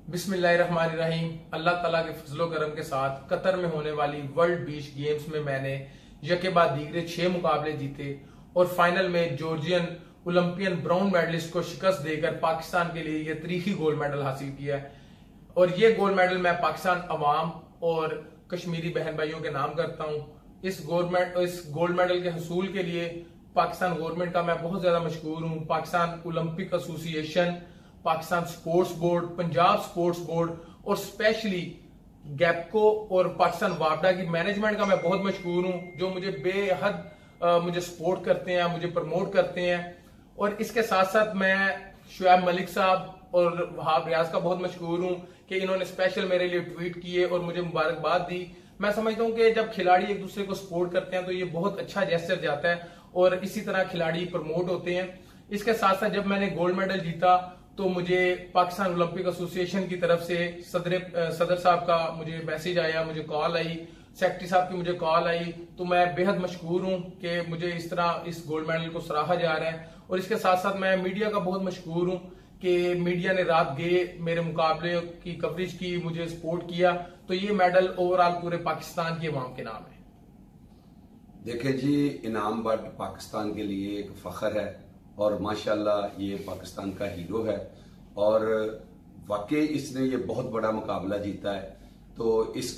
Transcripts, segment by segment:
बिस्मिल्लाहिर्रहमानिर्रहीम। अल्लाह ताला के फजलो करम के साथ कतर में होने वाली वर्ल्ड बीच गेम्स में मैंने यके बाद दीगरे 6 मुकाबले जीते और फाइनल में जॉर्जियन ओलंपियन ब्राउन मेडलिस्ट को शिकस्त देकर पाकिस्तान के लिए यह तारीखी गोल्ड मेडल हासिल किया है। और ये गोल्ड मेडल मैं पाकिस्तान अवाम और कश्मीरी बहन भाइयों के नाम करता हूँ। इस गोल्ड मेडल के हसूल के लिए पाकिस्तान गवर्नमेंट का मैं बहुत ज्यादा मशकूर हूँ। Pakistan Olympic Association, Pakistan sports board, Punjab sports board और स्पेशली गैपको और पाकिस्तान वापडा की मैनेजमेंट का मैं बहुत मशकूर हूँ, जो मुझे बेहद मुझे सपोर्ट करते हैं, मुझे प्रमोट करते हैं। और इसके साथ साथ मैं शुएब मलिक साहब और वहाब रियाज का बहुत मशकूर हूँ कि इन्होंने स्पेशल मेरे लिए ट्वीट किए और मुझे मुबारकबाद दी। मैं समझता हूँ कि जब खिलाड़ी एक दूसरे को सपोर्ट करते हैं तो ये बहुत अच्छा जेस्चर जाता है और इसी तरह खिलाड़ी प्रमोट होते हैं। इसके साथ साथ जब मैंने गोल्ड मेडल जीता तो मुझे पाकिस्तान ओलंपिक एसोसिएशन की तरफ से सदर साहब का मुझे मैसेज आया, मुझे कॉल आई, सेक्रेटरी साहब की मुझे कॉल आई। तो मैं बेहद मशकूर हूं कि मुझे इस तरह इस गोल्ड मेडल को सराहा जा रहा है। और इसके साथ साथ मैं मीडिया का बहुत मशकूर हूं कि मीडिया ने रात गए मेरे मुकाबले की कवरेज की, मुझे सपोर्ट किया। तो ये मेडल ओवरऑल पूरे पाकिस्तान की अवाम के नाम है। देखिए जी, इनाम बट पाकिस्तान के लिए एक फख्र है और माशाल्लाह ये पाकिस्तान का हीरो है और वाकई इसने ये बहुत बड़ा मुकाबला जीता है। तो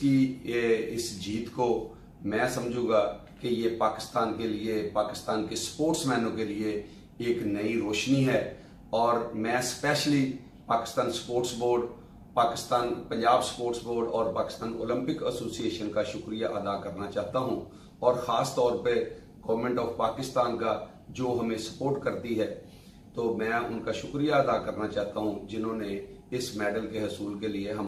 इस जीत को मैं समझूंगा कि ये पाकिस्तान के लिए, पाकिस्तान के स्पोर्ट्समैनों के लिए एक नई रोशनी है। और मैं specially Pakistan sports board, Pakistan Punjab sports board और पाकिस्तान ओलंपिक एसोसिएशन का शुक्रिया अदा करना चाहता हूं और ख़ास तौर पे गवर्नमेंट ऑफ पाकिस्तान का जो हमें सपोर्ट करती है। तो मैं उनका शुक्रिया अदा करना चाहता हूं जिन्होंने इस मेडल के हसूल के लिए हम